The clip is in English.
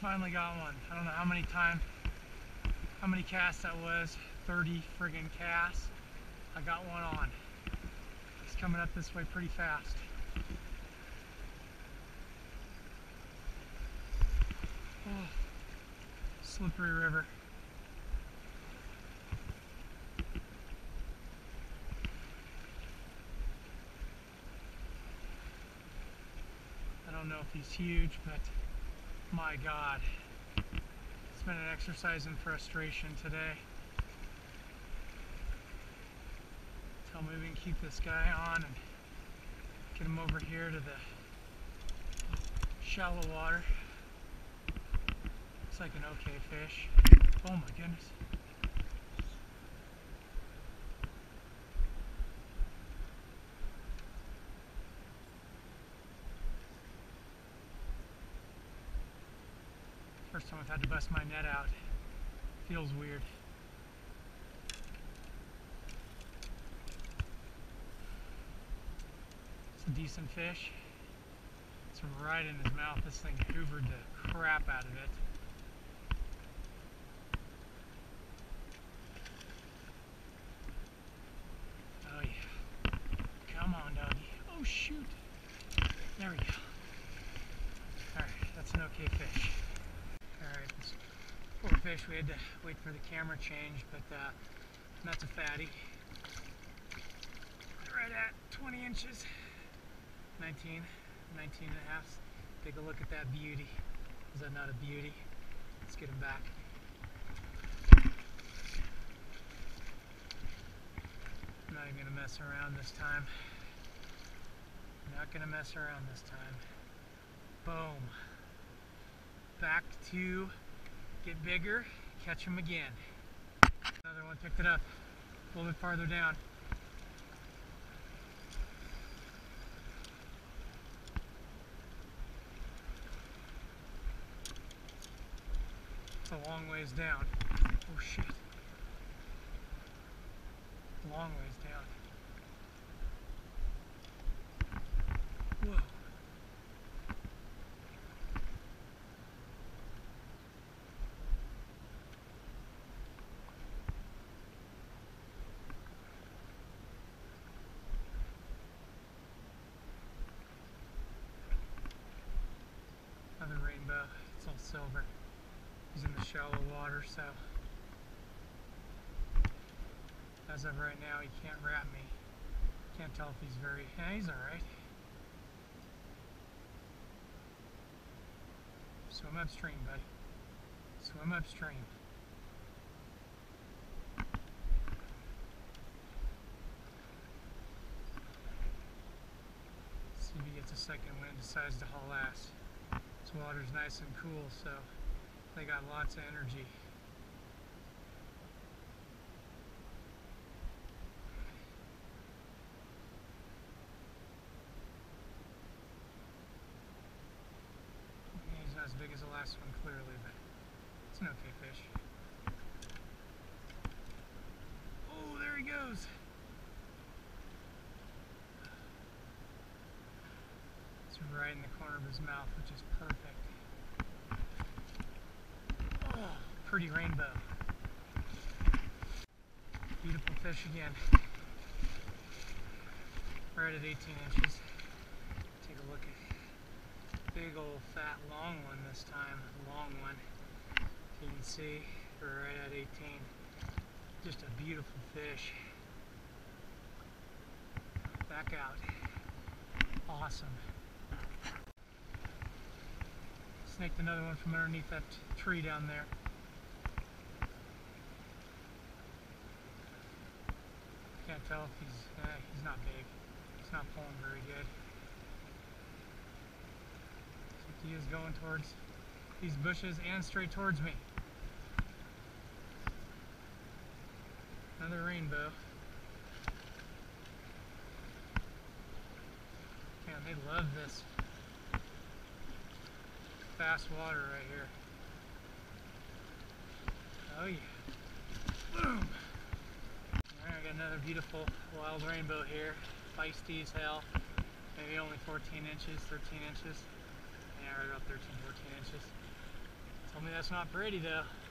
Finally got one. I don't know how many casts that was. 30 friggin' casts. I got one on. He's coming up this way pretty fast. Oh, slippery river. I don't know if he's huge, but my God. It's been an exercise in frustration today. Tell me we can keep this guy on and get him over here to the shallow water. Looks like an okay fish. Oh my goodness. First time I've had to bust my net out. Feels weird. It's a decent fish. It's right in his mouth. This thing hoovered the crap out of it. Oh yeah. Come on, doggy. Oh shoot. There we go. Alright, that's an okay fish. Alright, this poor fish, we had to wait for the camera change, but that's a fatty. Right at 20 inches. 19 and a half. Take a look at that beauty. Is that not a beauty? Let's get him back. I'm not even going to mess around this time. Not going to mess around this time. Boom. Back to get bigger, catch him again. Another one picked it up a little bit farther down. It's a long ways down. Oh shit. Long ways down. Whoa. Another rainbow. It's all silver. He's in the shallow water, so as of right now, he can't wrap me. Can't tell if he's very. Yeah, he's alright. Swim upstream, buddy. Swim upstream. See if he gets a second wind, decides to haul ass. This water's nice and cool, so they got lots of energy. He's not as big as the last one, clearly, but it's an okay fish. Oh, there he goes. It's right in the corner of his mouth, which is perfect. Oh, pretty rainbow. Beautiful fish again. Right at 18 inches. Take a look at big old fat long one this time. Long one. You can see we're right at 18. Just a beautiful fish. Back out. Awesome. Snaked another one from underneath that tree down there. Can't tell if he's not big. He's not pulling very good. He is going towards these bushes and straight towards me. Another rainbow. Man, they love this fast water right here. Oh yeah. Boom. Alright, I got another beautiful wild rainbow here. Feisty as hell. Maybe only 14 inches, 13 inches. Yeah, right about 13, 14 inches. Tell me that's not pretty though.